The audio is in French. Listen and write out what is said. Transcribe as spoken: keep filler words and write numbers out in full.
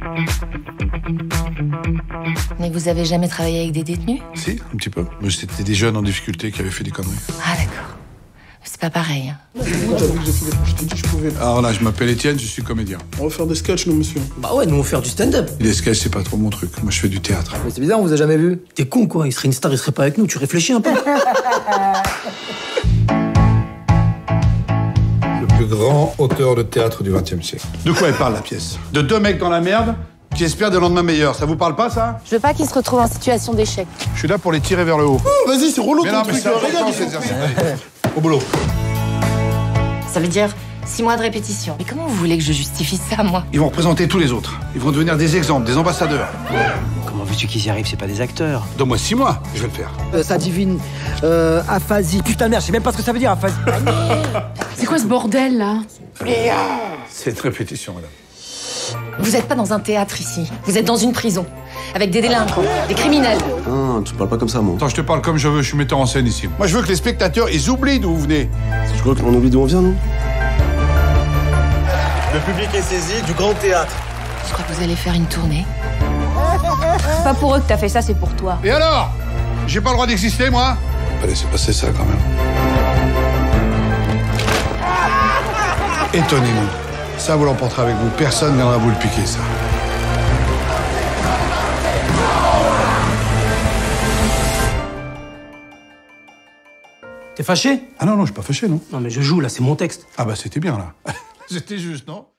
Mais vous avez jamais travaillé avec des détenus? Si, un petit peu. Mais c'était des jeunes en difficulté qui avaient fait des conneries. Ah d'accord. C'est pas pareil. Hein. T'as vu que je t'ai dit que je pouvais. Alors là, je m'appelle Étienne, je suis comédien. On va faire des sketchs, nous, monsieur. Bah ouais, nous on va faire du stand-up. Les sketchs, c'est pas trop mon truc. Moi, je fais du théâtre. Mais c'est bizarre, on vous a jamais vu. T'es con quoi, il serait une star, il serait pas avec nous, tu réfléchis un peu. Le plus grand auteur de théâtre du vingtième siècle. De quoi elle parle, la pièce? De deux mecs dans la merde qui espèrent des lendemains meilleurs. Ça vous parle pas, ça? Je veux pas qu'ils se retrouvent en situation d'échec. Je suis là pour les tirer vers le haut. Oh, vas-y, c'est relou Mais ton non, mais truc. c'est là. important, Regarde, cet exercice. Allez, au boulot. Ça veut dire six mois de répétition. Mais comment vous voulez que je justifie ça, moi? Ils vont représenter tous les autres. Ils vont devenir des exemples, des ambassadeurs. Comment veux-tu qu'ils y arrivent? C'est pas des acteurs. Donne-moi six mois, je vais le faire. Euh, ça divine, euh, aphasie. Putain de merde, je sais même pas ce que ça veut dire, aphasie. C'est quoi ce bordel, là? C'est une répétition, madame. Vous êtes pas dans un théâtre ici. Vous êtes dans une prison. Avec des délinquants, des criminels. Ah, tu parles pas comme ça, moi. Attends, je te parle comme je veux, je suis metteur en scène ici. Moi, je veux que les spectateurs, ils oublient d'où vous venez. Je crois qu'on oublie d'où on vient, non? Le public est saisi du grand théâtre. Je crois que vous allez faire une tournée. C'est pas pour eux que t'as fait ça, c'est pour toi. Et alors? J'ai pas le droit d'exister, moi? Allez, c'est passé ça, quand même. Étonnez-nous. Ça, vous l'emporterez avec vous. Personne ne viendra vous le piquer, ça. T'es fâché? Ah non, non, je suis pas fâché, non. Non mais je joue là, c'est mon texte. Ah bah, c'était bien, là. C'était juste, non?